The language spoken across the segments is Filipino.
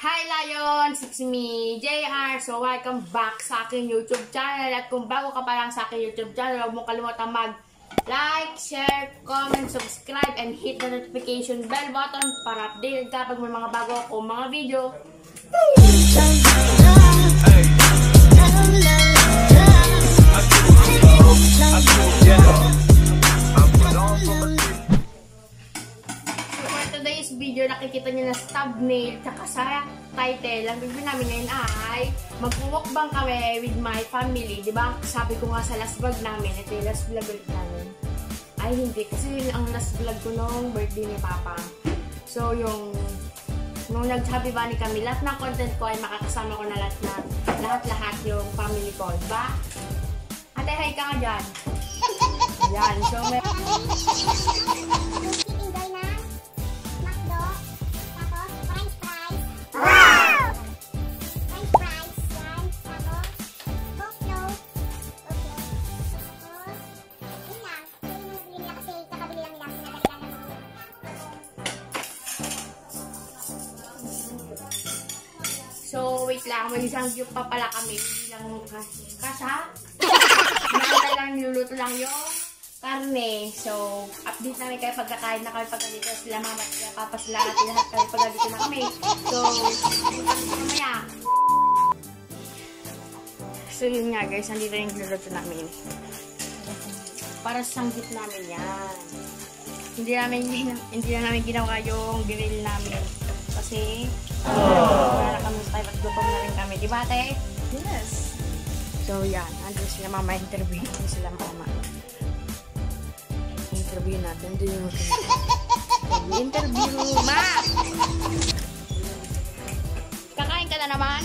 Hi Lions! It's me, JR. So welcome back sa aking YouTube channel. At kung bago ka pa lang sa aking YouTube channel, huwag mo kalimutan mag-like, share, comment, subscribe, and hit the notification bell button para updated ka pag may mga bago akong mga video. Today's video, nakikita niyo na sa thumbnail tsaka sa title. Ang video namin ngayon ay mag-mukbang kami with my family. Diba? Sabi ko nga sa last vlog namin, ito yung last vlog ulit namin. Ay hindi, kasi yun ang last vlog ko nung birthday ni Papa. So yung nung nag-happy bunny kami, lahat ng content ko ay makakasama ko na lahat yung family ko. Diba? Ate, hi ka nga dyan. Yan, so may... So, wait lang. May isang cute pa pala kami. Hindi lang kasa. Nakita lang, niluluto lang yung karne. So, update namin kayo pagkakain na kami pagkalito sila mama at sila papa sila at lahat kami pagkalito na kami. So, mamaya. So, yun nga guys. Nandito yung niluluto namin. Para sa sanggit namin yan. Hindi na namin ginawa yung grill namin. Kasi, wala kami tayo at gutom na rin kami. Diba, ate? Yes. So, yan. Andun sila mama. Interview sila mama. Interview natin. Interview, ma! Kakain ka na naman?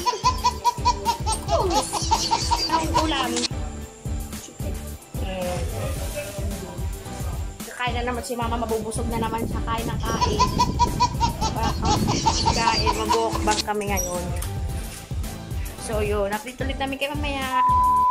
Ang ulam. Kakain na naman si mama. Mabubusog na naman siya. Kain ng kain. Kain, mag-walkback kami ngayon. So yun, update ulit namin kayo mamaya.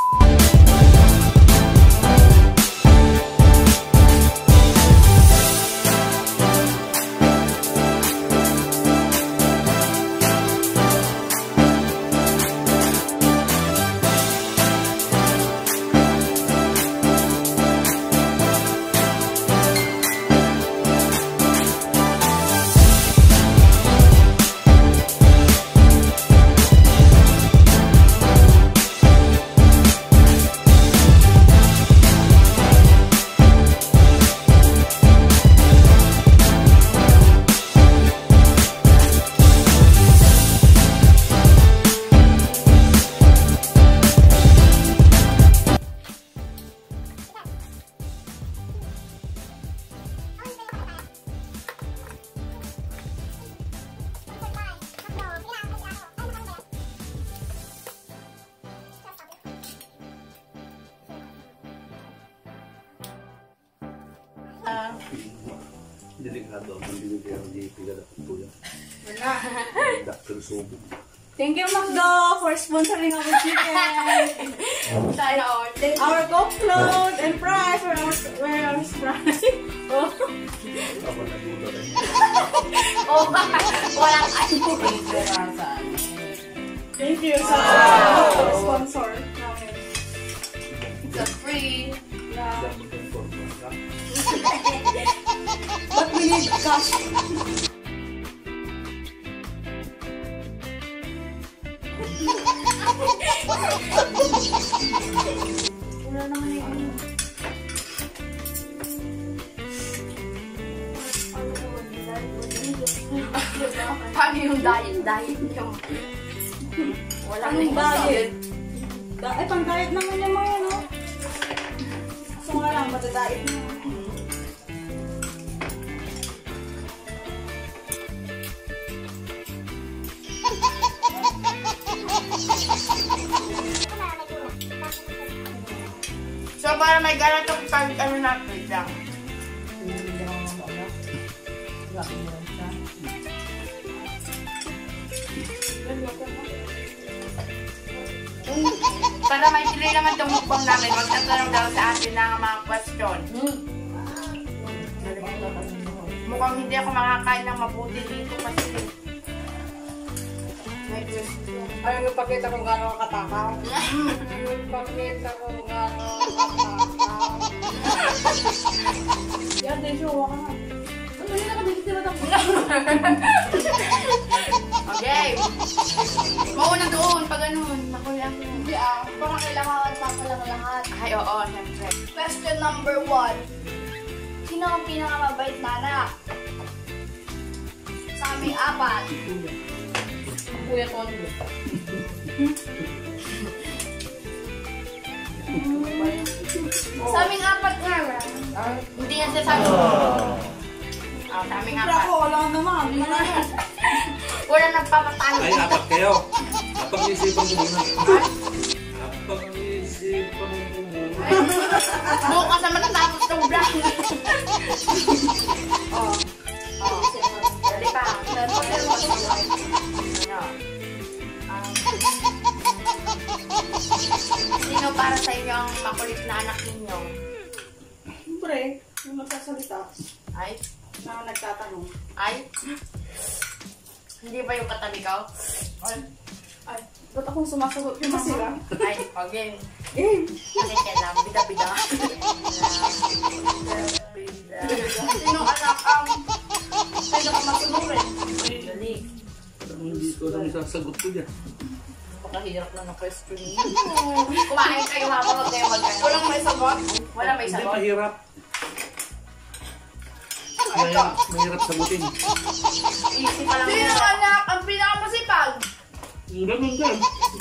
Delikado ang binibigyan ng DP na dapat po yan. Wala. Dr. Subo. Thank you, McDo, for sponsoring our chicken. Sana all. Our cook clothes and fries for our fries. Oh. Ako nagulo rin. Oh, walang ano. Thank you sa sponsor namin. It's free. Yeah. Dapat But we need cash. Wala naman na yun. Paano yung diet yung walang Anong diet? Ay, pang diet naman yung mga no? So nga lang, matadiet mo. So, para may galatong pag ano natin lang. Para may tuloy naman itong mukbang namin, magtatanong daw sa atin ng mga question. Mukhang hindi ako makakain ng mabuti dito kasi Ayaw mo pakita kung gano'n katakaw. Pakita kung gano'n katakaw. Yan, Desyo, huwag ka na. Ano yun na kami tinatakbo? Okay. Mauna doon, pag ganun. Makulang ko. Hindi parang kailangan papalang lahat. Ay, oo, syempre. Question number 1. Sino ang pinakamabait na anak? Sa aming 4. Kuya Tondo. Sa aming 4 nga. Hindi yan siya sabi. Sa aming Siyempre 4. ako, wala naman. Wala nagpapatalo. Ay, 4 kayo. Pag-isipan mo muna. Pag-isipan mo muna. Bukas naman natapos ng vlog. Dali pa. Sino para sa inyo ang makulit na anak ninyo? Siyempre, yung magsasalita. Ay? Na nagtatanong. Ay? Hindi ba yung katabi ko? Ay, ba't akong sumasagot yung masira? Ay, okay. Eh, Kasi kailang bida-bida. Sino anak ang pinakamasunod? Dali. Hindi ko alam yung sasagot ko dyan. napakahirap na ng question niyo. Kumain kayo habang huwag kayo magkano. Walang may sagot? Wala may Hindi, sagot. mahirap. Mahirap sagutin. Easy pa lang. Sino anak ang pinakamasipag? Ganun din.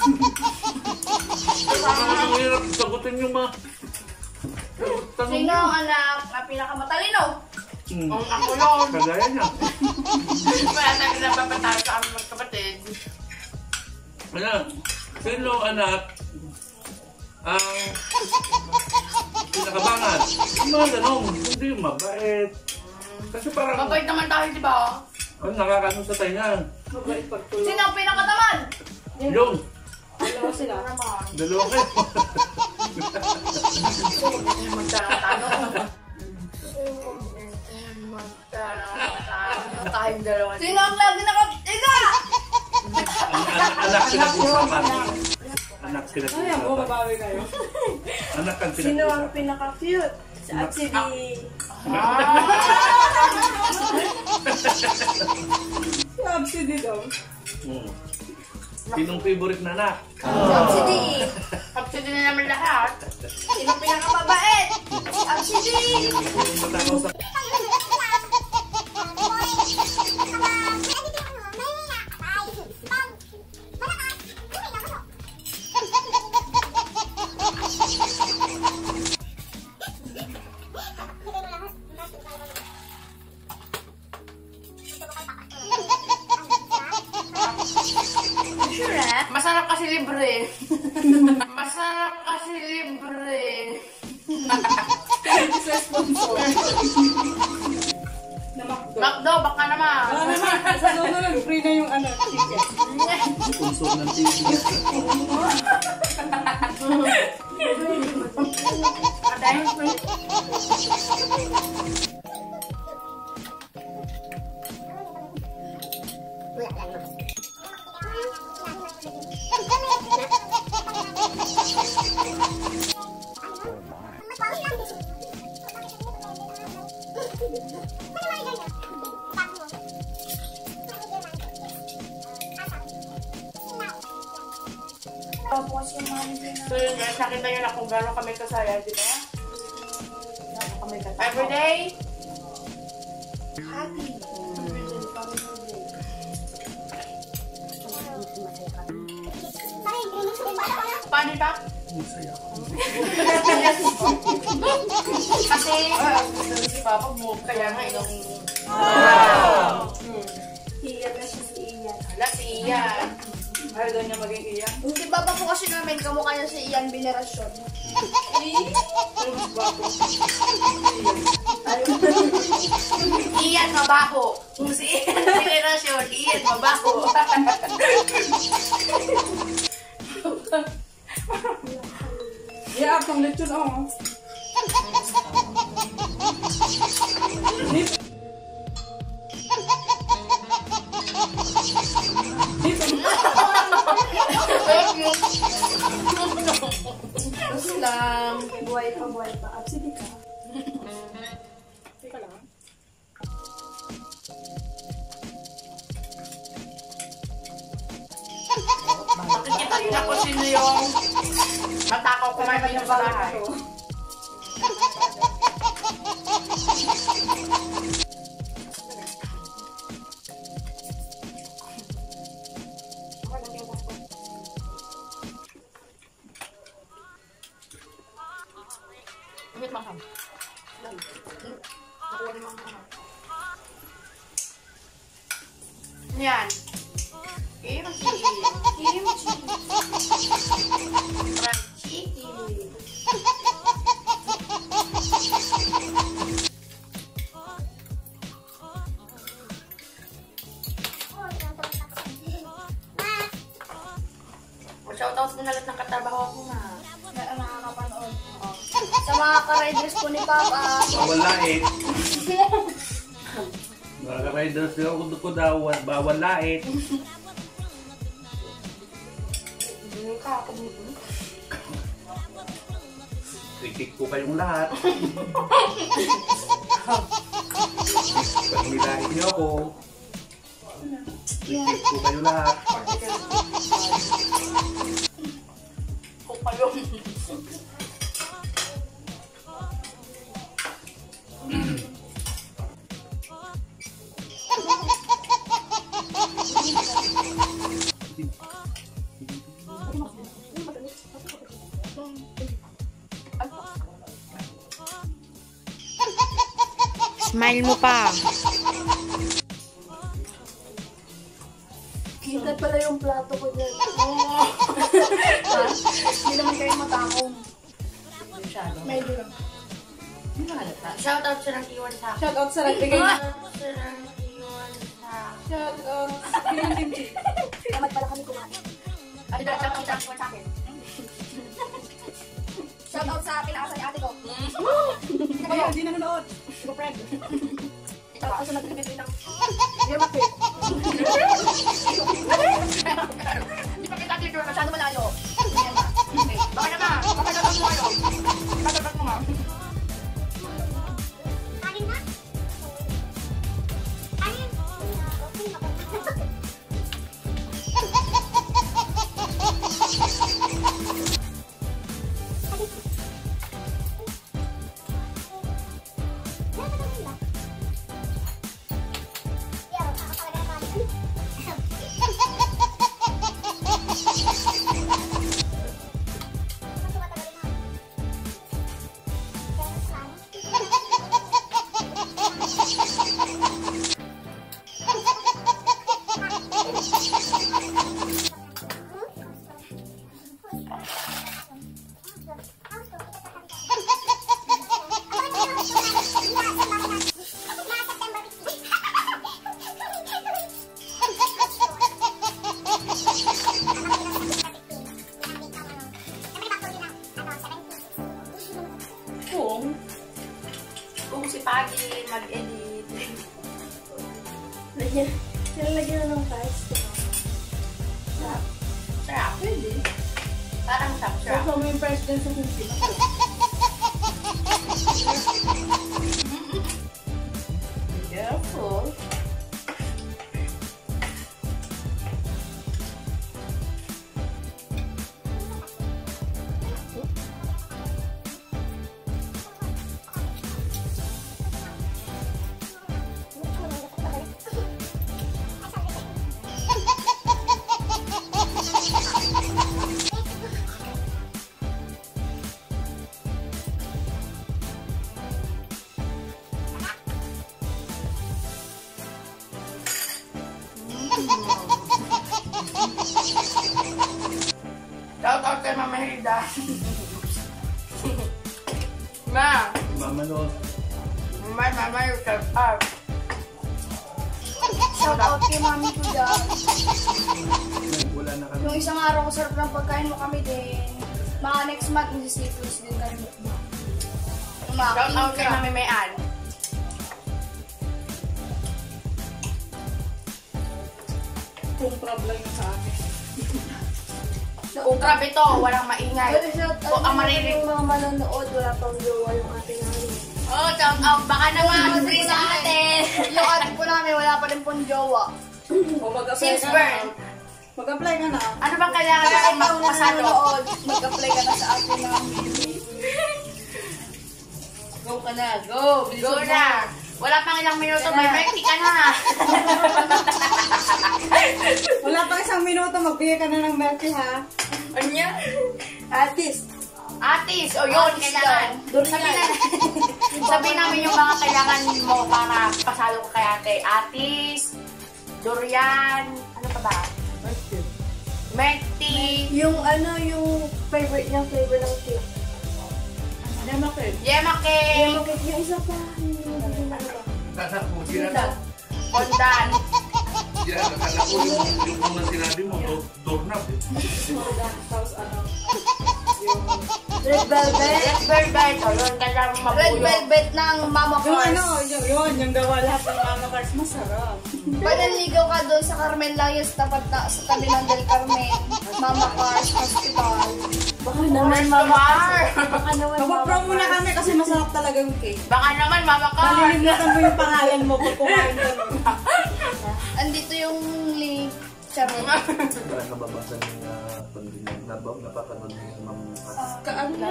Mahirap sagutin yung mga tanong Sino niyo. ang anak ang pinakamatalino? Ang ako yun. Kagaya niya. Wala tayo napapatalo sa aming magkapatid. Ayan. Sino anak ang pinakabangat? Yung mga ganun. Hindi yung mabait. Kasi parang Mabait naman tayo, di ba? nakakano sa tainga. Mabait pagtulong. Sino ang pinakatamad? Yung Dalawa sila. dalawa kayo. Magtanong-tanong. Tayong dalawa. Sino ang lagi nakatiga? Anak pinag-usapan. Anak Ay, ako, pinag-usapan. babawi kayo. Anak ang Sino ang pinag-usapan. pinaka-cute? Si Atsi D. Si Atsi D daw. Sinong favorite na anak? Subsidy. Subsidy na naman lahat. Sino ang pinakamabait? Subsidy. Matakaw sa... Sure eh? Masarap kasi libre. Masarap kasi libre. Sa sponsor. Na McDo. Macdo, baka naman. Wala naman. Sa sunod, free na yung ano, ticket. Sponsor ng TV. Tapos yung mga So yun guys, nakita nyo na kung gano'n kami kasaya, di ba? Gano'n kami katapos. Everyday, happy. paano ba? Masaya. Kasi, si Papa mo, kaya nga ilang... Iyan na siya si Ian. Hala, si Ian. Ayaw daw niya maging iyak. Si Papa po kasi namin, kamukha niya si Ian Venerasyon. Ian, mabaho. Kung si Ian, generasyon, Ian, mabaho. Yeah, pang lechon ako. Dito. Pabuhay pa. Sige ka. Teka lang. Makikita niyo kung sino yung matakaw kumain dito sa bahay. Ingit maham. Yan. Kimchi. Kimchi. Fried chicken. Shoutouts mo na lahat ng katabaho ko na. Nakakapanood. Sa mga ka-riders po ni Papa. Bawal lait. Mga riders ko daw, bawal lait. Kritik ko kayong lahat. Pag nilait niyo ako, kritik ko kayo lahat. Kung kayo. Smile mo pa. Kita pala yung plato ko dyan. Hindi naman kayo matakong. Medyo lang. Shoutout sa nang iwan sa akin. Shout out sa nagbigay na. Sa nang iwan sa akin. Shout out. Kimchi. Dapat pala kami kumain. Ay, shoutout sa akin. Shout out sa pinakasa ni ate ko. Kaya hindi nanonood. Go friend. Shout out sa nagbibigay ng Yamaki. Hindi pa kita dito. masyado malayo. Baka naman. Baka naman mo kayo. Baka naman mo nga. Kung si Pagi mag-edit. Lagyan na ng fries. Sarap. Sarap. Pwede. Parang sarap. Also, may president sa kimchi. Careful. Shoutout kay Mama Hilda. Ma! Mama no. Mama, you can up. Shout out kay mami ko dyan. Wala na kami. Yung isang araw ko sarap ng pagkain mo kami din. Mga next month, mag-seafoods din kami. Shoutout kay Mami Mayan. Kung problem sa akin. Ukrab ito, walang maingay. O ang maririnig. Yung mga manonood, wala pang jowa yung ate namin. Oh, baka naman, free sa atin. Yung ate po namin, wala pa rin pong jowa. O mag-apply Since ka birth. na. Mag-apply ka na. Ano bang kailangan Kaya natin ikaw na magpasado? nanonood, mag-apply ka na sa ate namin. Go ka na, go! Go na. Wala pang ilang minuto, may mercy ka na. Wala pang 1 minuto, magbigay ka na ng mercy ha. Ano yan? Artist. Atis, o yun, kailangan. Sabihin namin yung mga kailangan mo para pasalo ko kay ate. Atis, durian, ano pa ba? Mekti, Yung yung favorite niyang flavor ng cake. yema cake, Yung cake, yung isa pa. Kala ko, sila pondan, yung mga sinabi mo, doorknob eh. Tapos ano, Red velvet. red velvet, o yun, kailangan mo Red mabuyo. velvet ng Mama yung Cars. ano, yung gawa lahat ng Mama Cars, masarap. Panaligaw ka doon sa Carmen Layas, tapat na sa tabi ng Del Carmen. Mama Cars Hospital. Baka naman, Mama Car. Baka naman Mag-pro muna kami kasi masarap talaga yung cake. Baka naman, Mama Car. Malilimutan mo yung pangalan mo pag kumain ka. Andito yung link. Charot. Parang nababasa niya napapanood niya yung mga Kaano na?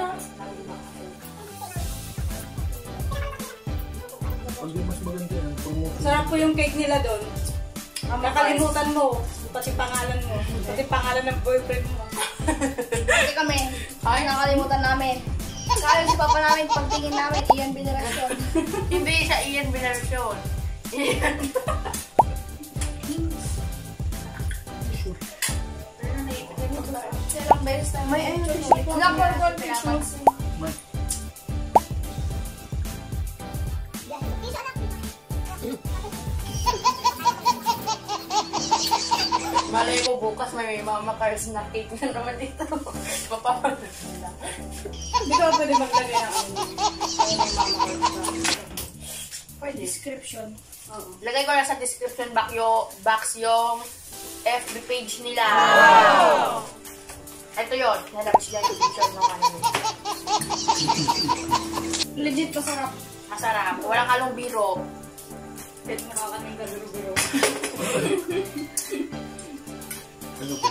pag di mas maganda yan, promotion. Sarap po yung cake nila doon. Nakalimutan mo, pati pangalan mo, pati pangalan ng boyfriend mo. Hindi kami. Ay, nakalimutan namin. Kaya si papa namin, pagtingin namin, iyan binirasyon. Hindi siya Ian Binarcion. Ian. Silang beses tayo. May ayun. Wala po yung Christmas. Malay ko bukas may Mama Cars na cake na naman dito. Mapapanood nila. Hindi ka pwede maglagay ng ano. For description. Lagay ko na sa description box yung FB page nila. Ito yun. Nalabas sila yung picture ng ano nila. Legit masarap. Masarap. Walang halong biro. Pwede nakakating gabiro-biro. Ano po?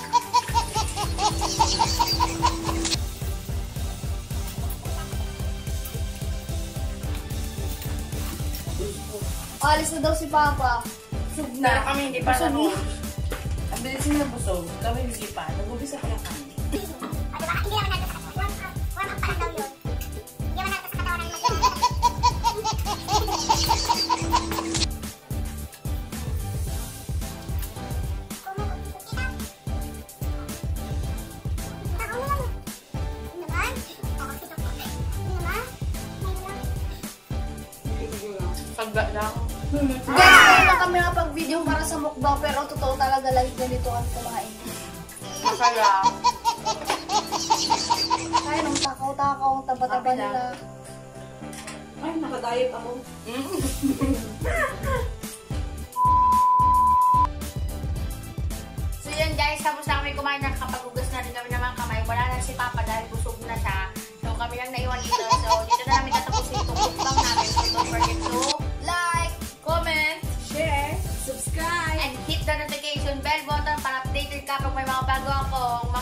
Alis na daw si Papa. Pero kami hindi pa na Ang bilis nila busog, kami hindi pa. Nag-ubisa pa lang kami. Hindi naman natin sa warm up pa lang daw yun. Hindi naman natin sa katawan ng Sagda lang. Guys, ngayon lang kami nakapag-video para sa mukbang, pero totoo talaga lagi ganito ang kumain. Masaya. Kaya nung takaw-takaw ang taba-taba Happy na. nila. Ay, nakadiet ako. So yun guys, tapos na kami kumain, nakapag-ugas na rin kami ng mga kamay. Wala na si Papa dahil busog na siya. So kami lang naiwan dito. So dito na namin tatapusin itong mukbang namin. So don't forget to like, comment, Share, subscribe. and hit the notification bell button para updated ka pag may mga bago akong